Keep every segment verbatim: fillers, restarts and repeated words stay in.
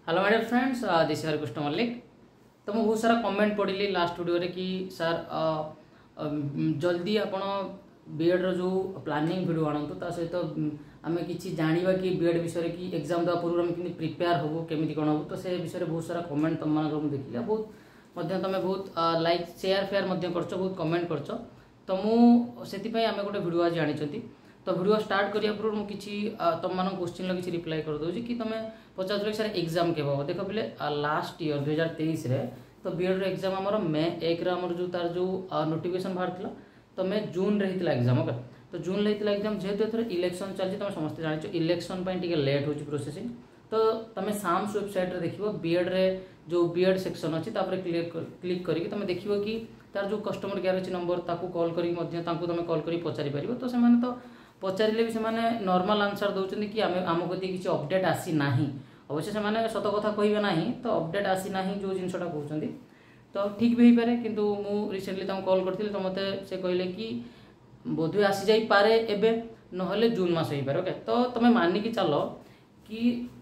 Hello my dear friends, this is Krishna Mallik. तो मैं बहुत सारा कमेंट पढ़ी लास्ट वीडियो रे कि सर जल्दी आपण बीएड रो जो प्लानिंग वीडियो आणंतु ता सहित आम कि जाना कि बीएड विषय कि एग्जाम देवा पूर्व आम प्रिपेयर हबू केमी कौन हबू। तो से विषय बहुत सारा कमेंट तुम मान देखिला बहुत तुम बहुत लाइक शेयर फेयर कर बहुत कमेंट कर। तो मुझे आम गोटे वीडियो आज आनी। तो वीडियो स्टार्ट करिया पूर्व मुझे किसी तुम मान क्वेश्चन किसी रिप्लाई कर दूसरी कि तुम पचास सर एग्जाम के हम देख पे लास्ट ईयर दुई हजार तेईस तो बीएड एग्जाम आमर मे एक आमर जो तार जो नोटिफिकेशन बाहर तो मे जून रे होता एग्जाम। ओके, तो जून रे होता एग्जाम जेहेतु एथर इलेक्शन चलती तुम समस्त जान इलेक्शन टी लेट हो प्रोसेसिंग। तो तुम साम्स वेबसाइट रे देखिबो बीएड रे जो बीएड सेक्शन अच्छी क्लिक क्लिक करके तुम देखिबो कि तार जो कस्टमर केयर अच्छी नंबर ताकू कॉल करके तुम कॉल कर पचारि पारिबो। तो से तो पचारे भी से नॉर्मल आंसर दौरान कि आम आम को किसी अपडेट आसी ना। अवश्य से सत कथा कहे ना तो अपडेट आसी ना जो जिनसा कहते तो ठीक भी हो पारे। किंतु मु रिसेंटली कॉल करती तो मत से कहले कि बोधे आसी जाई पारे एबे नहले जून मास हो पारे। ओके, तो तुम मानिकी चलो कि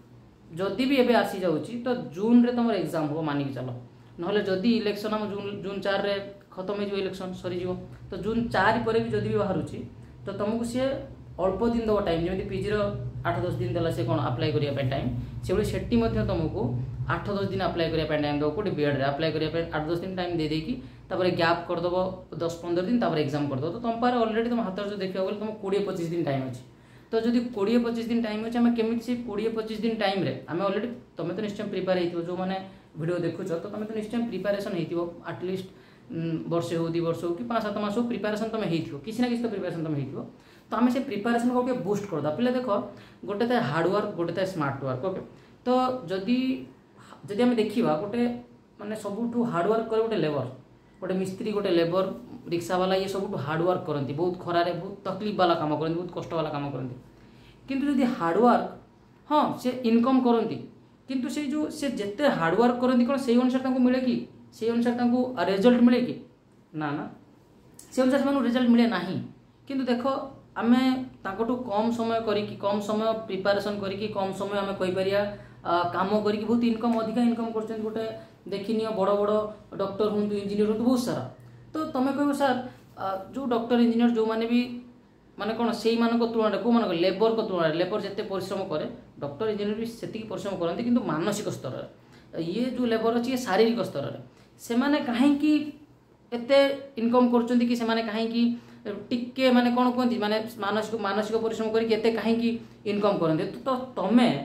जदि भी एबे आसी जाउची तो जून रे तुम एग्जाम हो मानिकी चलो नहले जदि इलेक्शन हम जून जून चार रे खत्म हो इलेक्शन सरी तो जून चार पर भी जदि भी बाहर तो तुमको सी अल्प दिन दब टाइम जमी पीजी आठ दस दिन देला से कौन अप्लाई करने टाइम से भाई सेठी तुमको आठ दस दिन अप्लाई करने टाइम दब कौटे बीएड रे अप्लाई करने आठ दस दिन टाइम दे देकी गैप करदेव दस पंद्रह दिन एग्जाम करदेव। तो तुम पारे अलरेडी तुम हाथ जो देखा गले तुम कोड़े पचिश दिन टाइम अच्छी। तो जब कोड़े पचिश दिन टाइम अच्छे आम केमी से कोड़े पचिश दिन टाइम आम अलरेडी तुम तो निश्चय प्रिपेयर हो जो मैंने वीडियो देखुच तो तुम तो निश्चय प्रिपेरेसन हो आटलिस्ट वर्षे हो दी वर्ष हो कि पाँच सात मास हो प्रिपेरेसन तुम हो किसी ना किसी तो प्रिपेरेसन तुम हो। तो आम से प्रिपेरेसन को गोटे बुस्ट करदा पे देख गोटे था हार्डवर्क गोटे था स्मार्ट वर्क। ओके, तो जदि जदि आम देखा गोटे माने सबुठ हार्डवर्क करे गोटे लेबर गोटे मिस्त्री गोटे लेबर रिक्शा वाला ये सब हार्डवर्क करती बहुत खरारे बहुत तकलीफ वाला काम करती बहुत कष्ट वाला काम करती। किंतु जदि हार्डवर्क हाँ से इनकम करती किंतु से जो से जिते हार्डवर्क करती कौन से अनुसार मिले कि से अनुसार रिजल्ट मिले कि ना ना से अनुसार से रिजल्ट मिले ना। किंतु देख आम ताकटू कम समय करी कम समय प्रिपेरेसन करी कम समय आम कहीपर काम करी बहुत इनकम अधिका इनकम कर गोटे देखनी बड़ बड़ डॉक्टर हूँ इंजीनियर हूँ बहुत सारा। तो तुम कह सर जो डॉक्टर इंजीनियर जो मैंने भी माने कौन से तुलन कौ मान लेबर को तुलन लेबर जिते परिश्रम करे डॉक्टर इंजीनियर भी से परिश्रम करते किंतु मानसिक स्तर ये जो लेबर अच्छी शारीरिक स्तर से माने कहीं एते इनकम करचंती कि से माने कहीं टिके माने कौन कहती माने मानसिक मानसिक परिश्रम करके कहीं इनकम करते। तो तुम्हें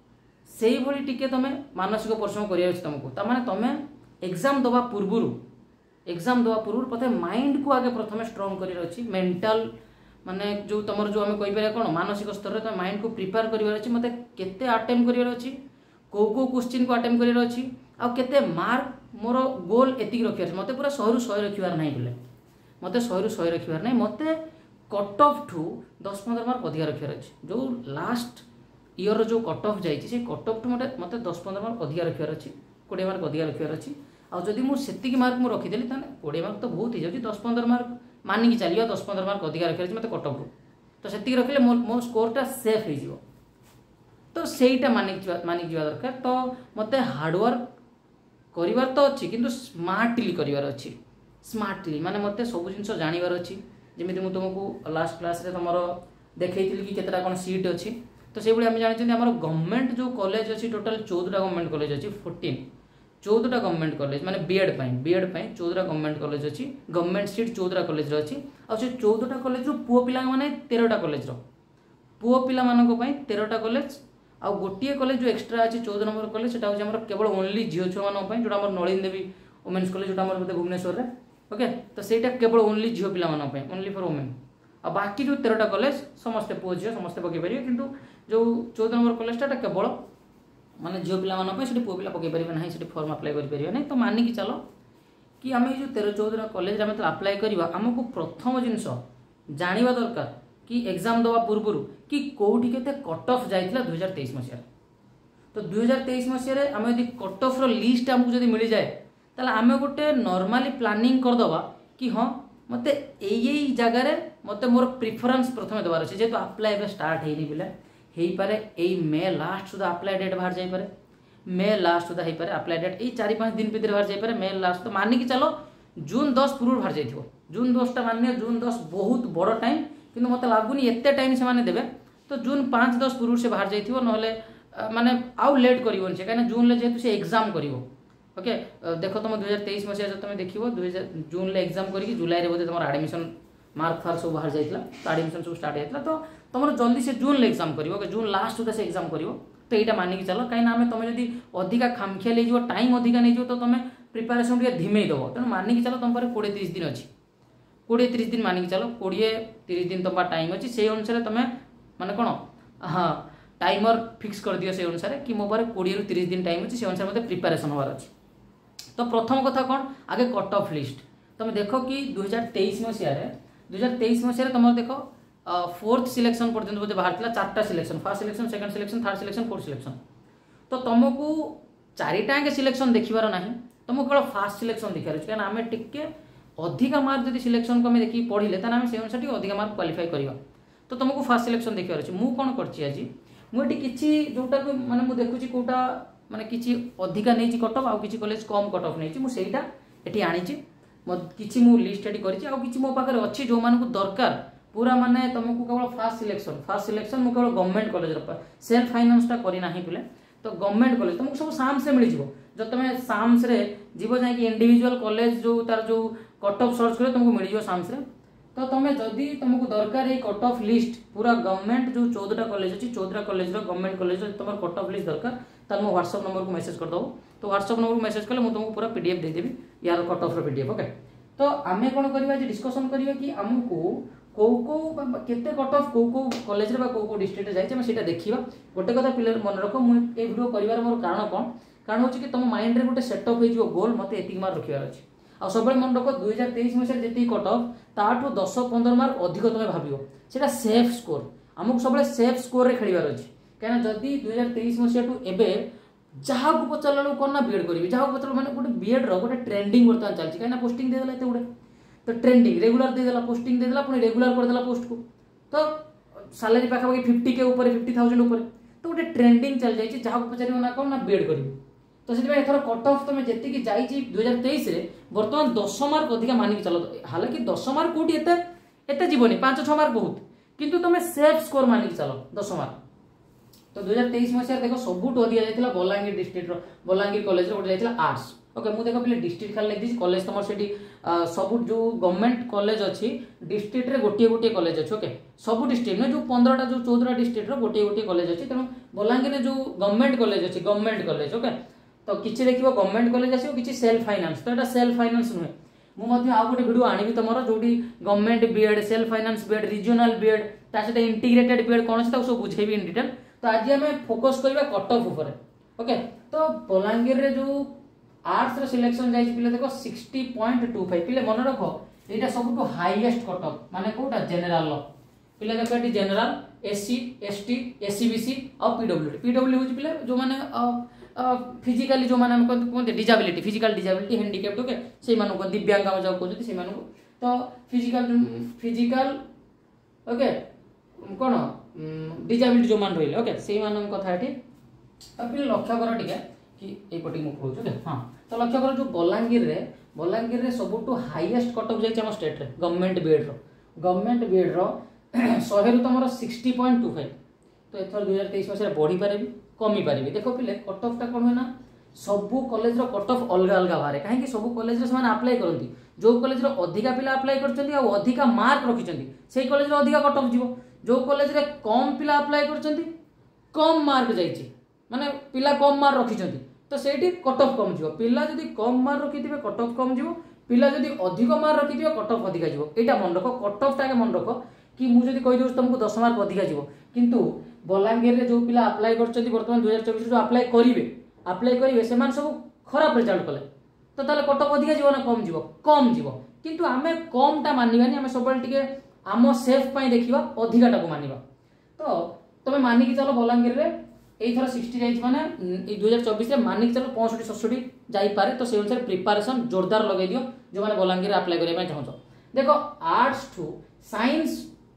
से भली टिके तुम मानसिक परिश्रम करिया तुमको ताने तुम एग्जाम दवा पूर्व एग्जाम दवा पूर्व प्रथम माइंड को आगे प्रथम स्ट्रॉन्ग करियर अछि मेंटल माने जो तुम जो आम कहीपर कौन मानसिक स्तर में तुम माइंड को प्रिपेयर करियर अछि मते केते अटेम्प्ट करियर अछि को को क्वेश्चन को अटेम्प्ट करियर अछि आ केते मार्क मोर गोल एतिक रखियार मते पूरा सौ रु सौ रखिबार नहीं बोले मते सौ रु सौ रखिबार नहीं मते कट ऑफ ठू दस पंद्रह मार्क अधिक रखियार अछि जो लास्ट ईयर जो कट ऑफ जाइए से कट ऑफ ठू मते मते दस पंद्रह मार्क अधिक रखिबार अछि बीस मार्क अधिक रखिबार अछि आ जदि मु सेतिक मार्क मु रखिदेली ताने बीस मार्क तो बहुत ही जाउची दस पंद्रह मार्क मानिकी चलियो दस पंद्रह मार्क अधिक रखिबार अछि मते कट ऑफ ठू तो सेतिक रखिले मो मो स्कोरटा सेफ हो जिवो। तो सेटा मानिक मानिक जीवा दरकार। तो मते हार्डवर्क करिवार तो अच्छी किंतु स्मार्टली करिवार अच्छी स्मार्टली माने मते सब जिनस जानिबार अच्छी जेमिति मु तुमको लास्ट क्लास रे तुमरो देखैतिली कि केतरा कोन सीट अच्छी। तो से आम जानी आम गवर्नमेंट जो कॉलेज अच्छी टोटल चौदह गवर्नमेंट कॉलेज अच्छी फोर्टीन चौदह गवर्नमेंट कॉलेज माने बीएड पाई बीएड पाई चौदह गवर्नमेंट कॉलेज अच्छी गवर्नमेंट सीट चौदह कॉलेज अच्छी आ से चौदह कॉलेज रो पुओ पिला माने तेरह कॉलेज रो पुओ पिला मानको पई तेरह कॉलेज आ गोटे कॉलेज जो एक्सट्रा अच्छी चौदह नंबर कॉलेज सेटा होची हमर केवल ओनली झियो छुआ मानक पई जोटा हमर नलिन देवी वुमेन्स कॉलेज जोटा हमर भुवनेश्वर रे। ओके, तो सेटा केवल ओनली झियो पिला मानक पई ओनली फॉर वुमेन आ बाकी जो तेरह कॉलेज समस्त पुओ झियो समस्त पके परियो किंतु जो चौदह नंबर कॉलेजटा केवल माने झियो पिला मानक पई सेठी पुओ पिला पके परिबे नाही सेठी फॉर्म अप्लाई करि परिबे नाही। तो मानि कि चलो कि आमे जो तेरह चौदह कॉलेज रे अप्लाई करबा हमको प्रथम जिंस जानिबा दरकार कि एग्जाम दवा पूर्व कि कौटी के कट ऑफ जाइथिला दुई हजार तेईस मसीह। तो दुई हजार तेईस मसीह आम यदि कट ऑफ रो लिस्ट आमको जदि मिल जाए ताले आम गोटे नॉर्मली प्लानिंग करदबा कि हाँ मते एई जगार मते मोर प्रिफरेंस प्रथम देवार अच्छे जेहेतु अप्लाई स्टार्ट होनी पिला हो पारे ए मे लास्ट सुधा अप्लाई डेट बाहर जाई पारे मे लास्ट सुधा हो पारे अप्लाई डेट ये चार पाँच दिन भितर बाहर जापे मे लास्ट तो मानिक चलो जून दस पूर्व बाहर जाइए जून दसटा मान जून दस बहुत बड़ टाइम कि मत लगुनि एत टाइम से देवे तो जून पाँच दस पूर्व से बाहर जाइए ना माने आउ लेट कर कहीं जून जेहतु से एग्जाम कर ओके देख तुम दुई हजार तेईस मसीहा तुम देख दुई हजार जून एग्जाम करके जुलाई बोधे तुम आडमिशन मार्क फार्क सब बाहर जाइए तो आडमिशन सब स्टार्ट होता तो तुम जल्दी से जून एग्जाम कर ओके जून लास्ट सुधा से एग्जाम कर तो यहाँ मानिक चल कहीं तुम जब अधिका खामखिया ले टाइम अधिका नहीं तो तुम प्रिपेरेसन टे धीमे दब तेणु मानिक चलो तुम पाखे कोड़े तीस दिन अच्छी कोड़े तीस दिन मानिक चलो कोड़े तीस दिन तुम टाइम अच्छी से अनुसार तुम माने कौन हाँ टाइमर फिक्स कर दियो से अनुसार कि मो पारे कोड़े रु तीस दिन टाइम अच्छी से अनुसार मत प्रिपेरेसन होवार अच्छी तो प्रथम कथा कौन आगे कट ऑफ लिस्ट तुम देख कि दुई हजार तेईस मसीह दुई हजार तेईस मसीह तुम देख फोर्थ सिलेक्शन पर्यंत बोधे बाहर चार्टा selection first selection second selection third selection fourth selection तो तुमको चारिटा सिलेक्शन देखिबार ना तुमको केवल फास्ट सिलेक्शन देखार अच्छे कहीं आम टिके अधिका मार्क जब सिलेक्शन को देखिए पढ़ले तो आम से अनुसार अधिका मार्क क्वालिफाई करवा तो तुमको फास्ट सिलेक्शन देखार अच्छे मुझे कौन कर मुझे किसी जोटा माने मुझे देखुची कोटा माने किसी अधिका नहीं कट ऑफ आउ किसी कॉलेज कम कट ऑफ नहीं मुझेटा ये आनी किसी मु लिस्ट एटी करी मो पाखे अच्छी जो मानक दरकार पूरा माने तुमको केवल फास्ट सिलेक्शन फास्ट सिलेक्शन मुझे केवल गवर्नमेंट कॉलेज सेल्फ फाइनान्सटा करना पिले तो गवर्नमेंट कॉलेज तुमको सब साम्स मिल जाव जब तुम साम्स जीव जा इंडिविजुअल कॉलेज जो तार जो कट ऑफ सर्च कर तुमको मिल जाव साम्स तो तुम जदि तुमको दरकार ये कट ऑफ लिस्ट पूरा गवर्नमेंट जो चौदहटा कॉलेज अच्छी चौदहटा कॉलेज गवर्नमेंट कॉलेज तुम कट ऑफ लिस्ट दरकार तो मो व्हाट्सएप नंबर को मेसेज करदेव तो व्हाट्सएप नंबर को मेसेज कले मुझे तुमको पूरा पीडीएफ देदेवी यार कट ऑफ पीडीएफ ओके तो आम कौन करवा डिस्कसन करवा कि आमको कौ कौ केते कट ऑफ कौ कौ कॉलेज रे कौ कौ डिस्ट्रिक्ट जाइए सेटा देखा गोटे कथा पिले मन रख मुझे वीडियो कर मोर कारण कौन कारण हूँ कि तुम माइंड रे गोटे सेटअप हो गोल मत एति मार्क रखार अच्छे आ सब मन रख दुई हजार तेईस मसीह जी कट ऑफ ताठू दस पंद्रह मार्क अधिक तुम भाव से सेफ स्कोर आमको सब सेफ स्कोर खेलार अच्छे कहीं जदि दुई हजार तेईस मसीह टू एवं जहाँ को पचार कौन ना बीएड करी जहाँ पचार मैंने गोटे बीएड रोटे ट्रेंडिंग बर्तमान चलती कहीं पोस्टिंग देदेला एत गुड़े तो ट्रेंडिंग रेगुलर देदेला पोस्टिंग देदेला पुणी रेगुलर करदेला पोस्ट को तो सालारी पाखापाखि फिफ्टी के ऊपर फिफ्टी थाउजेंड ऊपर तो गोटे ट्रेंडिंग चल जाए जहाँ को पचार ना कौन ना बीएड कर तो से एथर कट ऑफ तुम जी जाइए दुई हजार तेईस बर्तमान दस मार्क अधिक मानिक चलो हालांकि दस मार्क कौटी एत जीवन पांच छह मार्क बहुत किंतु तुम सेफ स्कोर मानिक चलो दस मार्क तो दुई हजार तेईस मसीह देख सबुठ अधिक जाता बलांगीर डिस्ट्रिक्ट बलांगीर कॉलेज गोटे जाता आर्ट्स ओके मुझे देख पे डिस्ट्रिक्ट खाली लिखी कॉलेज तुम से सब जो गवर्नमेंट कॉलेज अच्छी डिस्ट्रिक्ट रे गोटे गोटे कॉलेज अच्छे ओके सब डिस्ट्रिक्ट में जो पंद्रहटा जो चौदहटा डिस्ट्रिक्ट गोटे गोटे कॉलेज अच्छी तेणु बलांगीर जो गवर्नमेंट कॉलेज अच्छी गवर्नमेंट कॉलेज ओके तो किसी देख गवर्नमेंट कॉलेज आसो कि सेल्फ फाइनान्स तो यहाँ सेल्फ फाइनान्स नुहे मुझे आउ गोटे वीडियो आनी तुम जो government BEd self finance BEd regional BEd सहित इंटीग्रेटेड बीएड कौन से सब बुझेबी इन डिटेल तो आज आम फोकस करवा कट ऑफ ऊपर ओके तो बलांगीर रे जो आर्ट्स रो सिलेक्शन जाइए पिले देखो सिक्सटी पॉइंट टू फाइव पिले मन रख यहाँ सब हाईएस्ट कट ऑफ माने कोटा जनरल पिले देखो ये जनरल एससी एसटी एससीबीसी और पीडब्ल्यूडी पीडब्ल्यू हूँ पिले जो मैंने फिजिकाली जो मैंने कहते disability physical disability handicapped okay से दिव्यांग जो कहते से तो फिजिकल फिजिकल ओके कौन डिजाबिलिटी जो मान रही ओके से कथा ये तो पे लक्ष्य कर टे कि यपटे मुझे कहूँ ओके हाँ तो लक्ष्य कर जो बलांगीर रे बलांगीर रे सबुठ हाईएस्ट कट ऑफ जाइए स्टेट रे गवर्नमेंट बीएड रो गवर्नमेंट बीएड रो शहे रु तुम सिक्सटी पॉइंट टू फाइव तो एथर दुई हजार तेईस मसीह बढ़ी पारे कमी पारे देख पे कट ऑफ टा कौन हुए ना सबू कॉलेज रो कट ऑफ अलग अलग बाहर कहीं सब कॉलेज से आप्लाय करती जो कॉलेज रो अधिका पिला आप्लाय करछंती आ अधिका मार्क रखिछंती से कॉलेज रो अधिका कट ऑफ जीवो जो कॉलेज रे कम पिला आप्लाय करछंती कम मार्क जाइछि माने पिला कम मार्क रखिछंती तो सेठी कट ऑफ कम जीवो पिला जदी कम मार्क रखिथिबे कट ऑफ कम जीवो पिला जदी अधिक मार्क रखिथिबे कट ऑफ अधिका जीवो एटा मन रखो कट ऑफ टा मन रखो कि मुझे जदी कहि दउ तुमको दस मार्क अधिका जीवो किंतु बलांगीर रे जो पिला अप्लाई करछंती वर्तमान दो हज़ार चौबीस जो अप्लाई करिवे अप्लाई करिवे सेमान सब खराब रिजल्ट कले तो ताले कट ऑफ अधिका जीवो ना कम जीवो कम जीवो किंतु आमे कम टा मानिबानी आमे सबल टिके आम सेफ पई देखिबा अधिका टा को मानिबा तो तमे मानि कि चलो बलांगीर रे एई थरा साठ जाइछ माने ए दो हज़ार चौबीस रे मानि कि चलो पैंसठ सड़सठ जाई पारे तो से अनुसार प्रिपरेशन जोरदार लगे दियो जो माने बलांगीर अप्लाई करिया पई चाहछो देखो आर्ट्स टू साइंस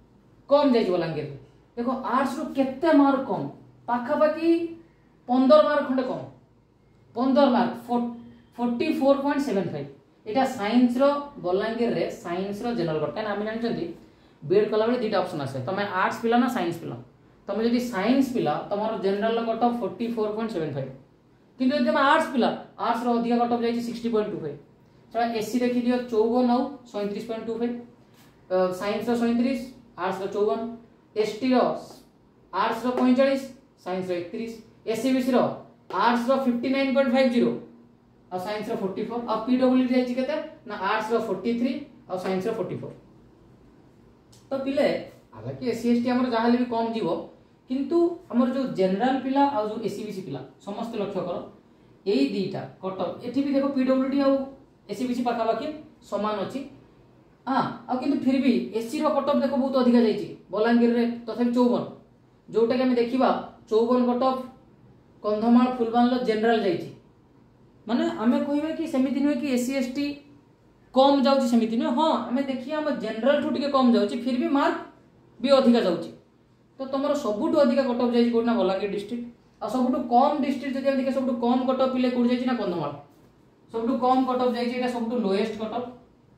कम जाइछ बलांगीर देखो आर्ट्स रो केते मार्क कम पाखा पाखी पंद्रह मार्क खंडे कम पंद्रह mark forty four point seven five एटा साइंस रो बलांगीर रे साइंस रो जनरल कट कान आमे जानचंती बीएड कला बेले दुटा ऑप्शन आसे तमे आर्ट्स पिला ना साइंस पिला तमे जदी साइंस पिला तमरो general cut off forty four point seven five किंतु जदी तमे आर्ट्स पिला आर्ट्स रो अधिक कट ऑफ जाई सिक्सटी पॉइंट टू फाइव चला एससी देखि दियो चौवन आउ सैंतीस पॉइंट टू फाइव साइंस रो सैंतीस आर्ट्स रो चौवन एसटी रो आर्ट्स रो पैंतालीस साइंस रो इकतीस एससीबीसी रो आर्ट्स रो fifty nine point five zero और साइंस रो फोर्टी फोर और पीडब्ल्यूडी जाई केते ना आर्ट्स रो फोर्टी थ्री और साइंस रो फोर्टी फोर तो पिले हालांकि एससी एसटी हमर जाहाले भी कम जीवो किंतु हमर जो जनरल पिला और जो एससीबीसी पिला समस्त लक्ष्य करो एई दीटा कट ऑफ एठी भी देखो पीडब्ल्यूडी और एससीबीसी पाखा बाकी समान अछि हां आ किंतु फिर भी एससी रो कट ऑफ देखो बहुत अधिक जाईची बलांगीर रे तथापि चौवन जोटा के हम देखिबा चौवन cut off Kandhamal Phulban general जाईची माने आमे कहिबे कि सेमिति नुहे कि एससी एसटी कम जाउची सेमिति नुहे हां आमे देखिया हम जनरल ठु टिके कम जाउची फिर भी मार्क भी अधिक जाउची तो तमरो सबुटु अधिक कट ऑफ जाईची कोना बलांगीर डिस्ट्रिक्ट आ सबुटु कम डिस्ट्रिक्ट जदि हम देखिए सबुटु कम कट ऑफ पिले कोड जाईची ना कंधमाल सबुटु कम कट ऑफ जाईची एटा सबुटु लोएस्ट कट ऑफ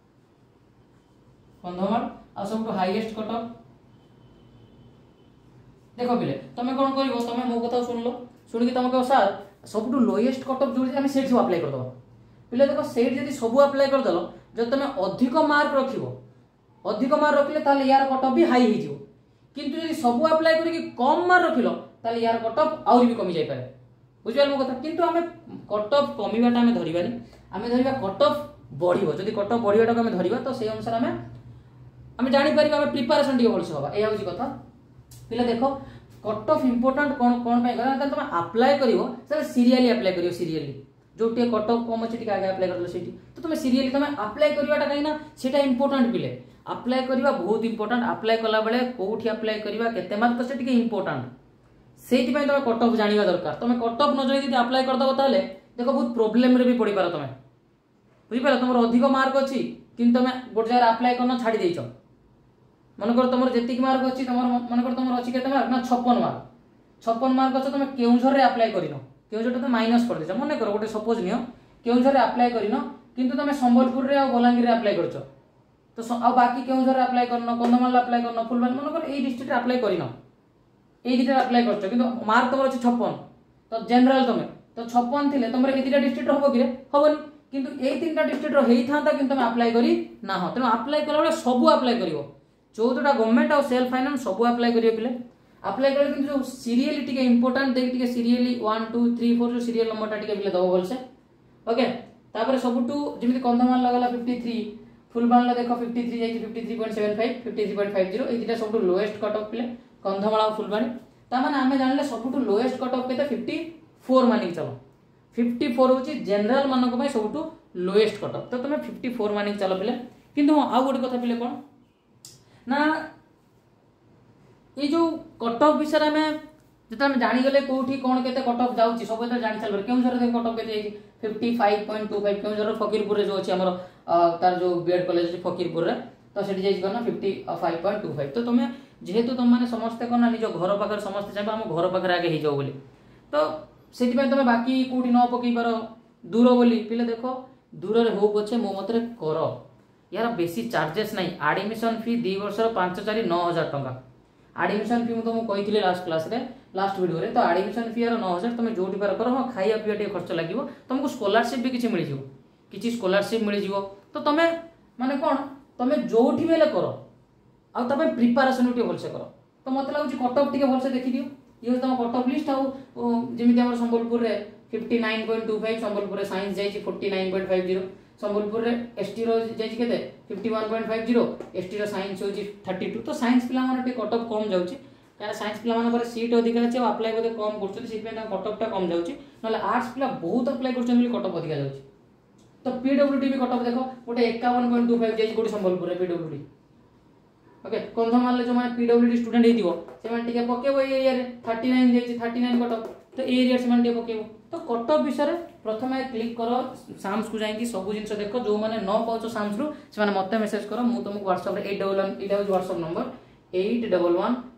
कंधमाल आ सबुटु हाईएस्ट कट ऑफ देखो पिले तमे कोन करिवो तमे मो कथा सुनलो सुनि कि तमे कहो सर सबुटु लोएस्ट कट ऑफ जोडी हम सेट सब अप्लाई कर दो पिले देखो सेट जदी सब अप्लाई कर दलो जब तमे अधिक मार्क रखिवो अधिक मार्क रखिले ताले यार कट ऑफ भी हाई ही जिवो किंतु जदी सब अप्लाई करी कि कम मार्क रखिलो ताले यार कट ऑफ आउरी भी कमी जाई पारे बुझियाल मो कथा किंतु हमें कट ऑफ कमीबाटा हमें धरिबानी हमें धरिबा कट ऑफ बढ़िबो जदी कट ऑफ बढ़िबाटा हमें धरिबा तो सेही अनुसार हमें हमें जानि परिबा हमें प्रिपरेशन डी होलसे होबा ए होची कथा पिले देखो कट ऑफ इंपोर्टेंट कोन कोन पय करा त तुम अप्लाई करिवो सर सीरियली अप्लाई करिवो सीरियली जोटे कट ऑफ कम अछि टिका आगे अप्लाई करलो सेठी तो तुम सीरियली तुम अप्लाई करिवाटा काइना सेटा इंपोर्टेंट पिले अप्लाई करिवा बहुत इंपोर्टेंट अप्लाई कला बेले कोठी अप्लाई करिवा केते मार्क तो सेठी इंपोर्टेंट सेठी पय तुम कट ऑफ जानिबा दरकार तुम कट ऑफ न जई अप्लाई कर दबो ताले देखो बहुत प्रॉब्लम रे भी पड़ी पारो तुम बुझि पारो तुमर अधिक मार्क अछि किंतु तुम गोट जगह अप्लाई करनो छाडी देइछो मन कर तुमर जेतिक मार्क अछि तुमर मन कर तुमर अछि केते मार्क ना छप्पन मार्क छप्पन मार्क अछि तुम केउझर रे अप्लाई करिनो केउझर तो माइनस कर देछ मन कर गोटे सपोज नियो केउझर रे अप्लाई करिनो किंतु तुम संबलपुर रे आ बलांगीर रे अप्लाई करछो तो आ बाकी केउझर रे अप्लाई करनो कंधमाल अप्लाई करनो फुलबान मन कर एई डिस्ट्रिक्ट रे अप्लाई करिनो एई दिटा अप्लाई करछो किंतु मार्क तुमर अछि छप्पन तो जनरल तुम तो छप्पन थिले तुमर ए दिटा डिस्ट्रिक्ट होबो कि रे होबनी किंतु एई तीनटा डिस्ट्रिक्ट रो हेई थांता किंतु तुम अप्लाई करी ना हो तनो अप्लाई कला बेले सब अप्लाई करिवो चौदहटा गवर्नमेंट और सेल्फ फाइनेंस सब अप्लाई करियो पिले अप्लाई करे किंतु जो सीरियली टिके इंपोर्टेंट देख टिके serially one two three four जो सीरियल नंबरटा टिके पिले दबो बोलसे ओके तापर सबटू जेमिति कंधमाल लगला फिफ्टी थ्री फुलबान ला देखो फिफ्टी थ्री जाई fifty three point seven five fifty three point five zero ए दिटा सबटू लोएस्ट कट ऑफ पिले कंधमाल और फुलबानी ता माने हमें जानले सबटू लोएस्ट कट ऑफ केते फिफ्टी फोर मानिक चलो फिफ्टी फोर होची जनरल मानको पय सबटू लोएस्ट कट ऑफ तो तुम फिफ्टी फोर मानिक चलो पिले किंतु आ गोटे कथा पिले कोन ना ये जो कट ऑफ विषय में जेता हम जानि गले कोठी कोन केते कट ऑफ जाउची सब तो जानि चलबर केउ जरे कट ऑफ केते fifty five point two five केउ जरे फकीरपुर रे जो अछि हमर तार जो बीएड कॉलेज अछि फकीरपुर रे तो सेठी जाई गना fifty five point two five तो तुमे जेहेतु तुम माने समस्त कोना निजो घर पाखर समस्त चाहबा हम घर पाखर आगे हे जाओ बोली तो सेठी पे तुमे बाकी कोठी न पकई पारो दूर बोली पिले देखो दूर रे हो पछे मो मतरे करो यार बेसी चार्जेस नहीं एडमिशन फी दी वर्ष पांच चारि नौ हजार टंका एडमिशन फी तुमको कही लास्ट क्लास रे लास्ट वीडियो रे तो एडमिशन फी यार नौ हजार तुम जोटी पार कर हाँ खाइया पीवा टे खर्च लगे तुमको स्कॉलरशिप भी किसी मिल किसी स्कॉलरशिप मिल तो तुम माने कौन तुम जोटी बेले कर आ प्रिपेरेसन भी भलसे कर तो मत लगुच कट ऑफ टे भलसे देखी दियो ये तुम कट ऑफ लिस्ट आमती आम संबलपुर रे fifty nine point two five Sambalpur रे साइंस जाइए forty nine point five zero Sambalpur रे एसटी रो जाइए केते fifty one point five zero ST रो साइंस होची थर्टी टू तो साइंस पिला माने कट ऑफ कम जाउची कारण साइंस पिला माने पर सीट अधिक अछि और अप्लाई बोले कम करछन सीट पे कट ऑफ टा कम जाउची नले आर्ट्स पिला बहुत अप्लाई करछन बोली कट ऑफ अधिक जाउची तो पीडब्ल्यूडी भी कट ऑफ देखो गोटे इक्यावन पॉइंट टू फाइव जाइए गोटे संबलपुर रे पीडब्ल्यूडी ओके कंधमाल जो माने पीडब्ल्यूडी स्टूडेंट हेदिवो से माने टिके पकेबो ए एरिया रे थर्टी नाइन जाइए थर्टी नाइन कट ऑफ तो ए एरिया से माने टिके पकेबो तो कट ऑफ विषय रे प्रथमे क्लिक करो साम्स को जाई कि सब जिंस देखो जो माने न पाउचो साम्स रु से माने मते मेसेज करो मु तुमको WhatsApp रे एट वन वन इटा WhatsApp number eight one one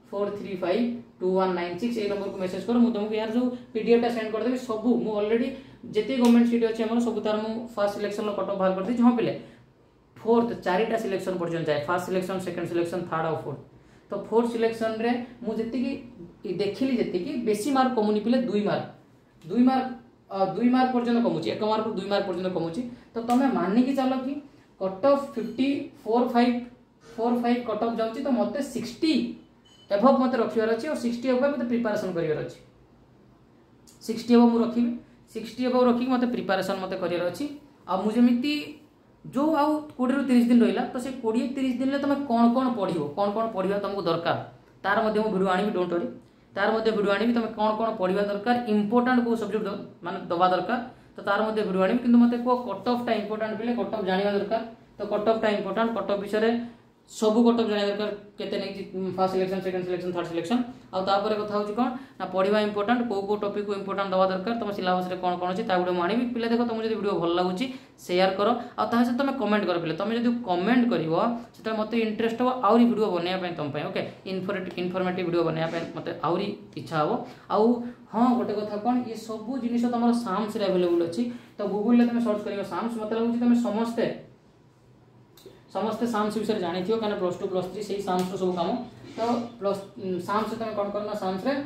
four three five two one nine six ये नंबर को मेसेज कर मुझे तुमको यार जो पीडीएफ टा सेंड कर देबी सब मु ऑलरेडी जेते गवर्नमेंट सीट अछि हमर सब तार मु फर्स्ट सिलेक्शन लो कट ऑफ बाहर कर दी जहां पिले फोर्थ चारिटा सिलेक्शन पर्यंत जाए first selection second selection third और फोर्थ तो फोर्थ सिलेक्शन रे मु जति की देखिली जति की बेसी मार्क कमुनी पिले दुई मार्क दुई मार्क दुई मार्क पर्यंत कमुची एक मार्क दुई मार्क पर्यंत कमुची तो तमे मानि की चलो कि cut off fifty four five four five cut off जाउची तो मते सिक्सटी एभव मते रखिवार अछि और सिक्सटी एभव मते प्रिपरेशन करिवार अछि सिक्सटी एभव मु रखिबी सिक्सटी एभव रखि मते प्रिपरेशन मते करिवार अछि आ मु जेमिति जो आउ कोड़े रु तीस दिन रहिला तो से कोड़े तीस दिन ले तमे कोन कोन पढिबो कोन कोन पढिबा तुमको दरकार तार मध्ये मु वीडियो आनिबी डोंट वरी तार मध्ये वीडियो आनिबी तमे कोन कोन पढिबा दरकार इंपोर्टेंट को सब्जेक्ट माने दबा दरकार तो तार मध्ये वीडियो आनिबी किंतु मते को कट ऑफ टा इंपोर्टेंट बिले कट ऑफ जानिबा दरकार तो कट ऑफ टा इंपोर्टेंट कट ऑफ विषय रे सब कट ऑफ जानिबा दरकार केते नै first selection second selection third selection आ तापर कथा होची कोन ना पढिबा इंपोर्टेंट को को टॉपिक को इंपोर्टेंट दबा दरकार तुम सिलेबस रे कोन कोन अछि ता वीडियो मानिबी पिले देखो तुम जदी वीडियो भल लागुची शेयर करो आ ताहा से तुम कमेंट कर पिले तुम जदी कमेंट करिवो सेटा मते इंटरेस्ट हो आउरी वीडियो बनेया पे तुम पे ओके इन्फॉर्मेटिव इन्फॉर्मेटिव वीडियो बनेया पे मते आउरी इच्छा हो आउ हां गोटे कथा कोन ये सब जिनिस तमरो साम्स रे अवेलेबल अछि तो गूगल ले तुम सर्च करिवो साम्स मते लागुची तुम समस्ते समस्ते साम्स विषय जानि थियो काने प्लस टू प्लस थ्री सेही साम्स रो सब काम तो प्लस साम्स तुम कोन करना साम्स रे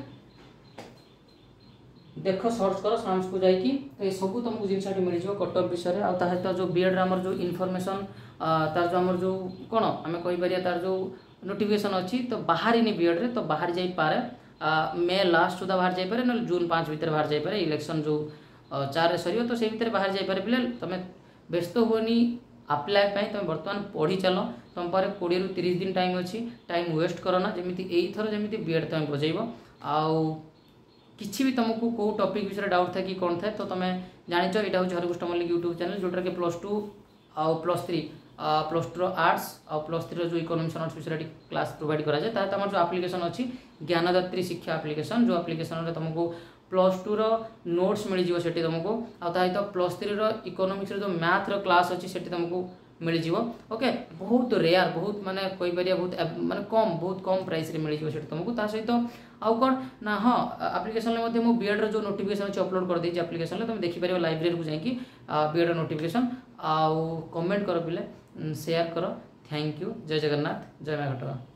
देखो सर्च करो साम्स को जाई की तो ये सब तुमको जिनसाटी मिल जो कट ऑफ विषय रे आ ताहा तो जो बीएड रे हमर जो इन्फॉर्मेशन तार जो हमर जो कोन हमें कहि परिया तार जो नोटिफिकेशन अछि तो बाहर नि बीएड रे तो बाहर जाई पारे मे लास्ट सुधा बाहर जाई पारे न जून पाँच भीतर बाहर जाई पारे इलेक्शन जो चार रे सरियो तो से भीतर बाहर जाई पारे बिले तमे व्यस्त होनी अप्लाई पाई तुम बर्तमान पढ़ी चलो तुम पारे कोड़े रु तीस दिन टाइम अच्छी टाइम वेस्ट करना जमी यही जमी बीएड तुम बजेब आउ किसी भी तुमको कौ टॉपिक विषय डाउट था कि कौन था तो तुम जानिच यहाँ हूँ हरिकृष्ण मल्लिक यूट्यूब चैनल जोटा कि प्लस टू आउ plus three plus two arts आउ प्लस थ्री जो इकोनॉमिक्स ऑनर्स विषय क्लास प्रोवाइड करा जाए तार जो एप्लिकेशन अच्छी ज्ञानदात्री शिक्षा एप्लिकेशन जो एप्लिकेशन तुमको प्लस टू रो नोट्स मिल जिवो सेठी तुमको आ ताही तो प्लस थ्री रो इकोनॉमिक्स रो जो मैथ रो क्लास अछि सेठी तुमको मिल जिवो ओके बहुत रेयर बहुत माने कोई परिया बहुत माने कम बहुत कम प्राइस रे मिल जिवो सेठी तुमको ता सहित आउ कोन ना हां एप्लिकेशन ले मध्ये मो बीएड रो जो नोटिफिकेशन अछि अपलोड कर दै छी एप्लिकेशन ले तुम देखि परियो लाइब्रेरी को जाई कि बीएड रो नोटिफिकेशन आउ कमेंट करो पिले शेयर करो थैंक यू जय जगन्नाथ जय मां घटरा।